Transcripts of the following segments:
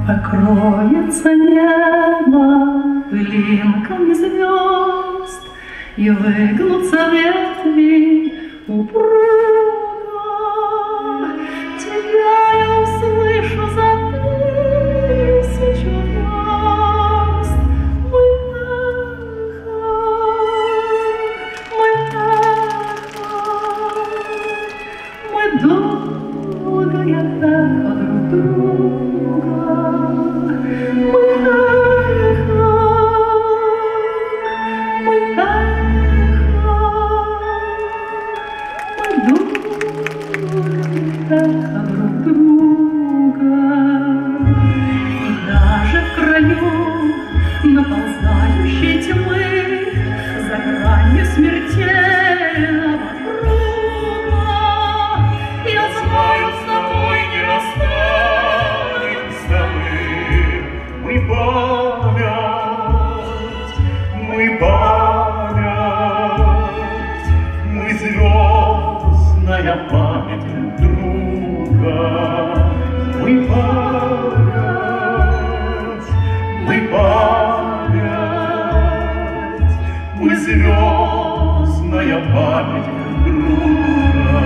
Покроется небо пылинками звезд, и выгнутся ветви упруго. Тебя я услышу за тысячу верст. Мой эхо, мы долгое эхо друг друга. Даже в краю наползающей тьмы, за гранью смертельного круга, я знаю, с тобой не расстанемся мы. Мы звездная память друг друга. Мы звездная память друга.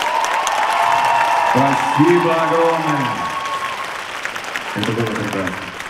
Спасибо огромное. Это было прекрасно.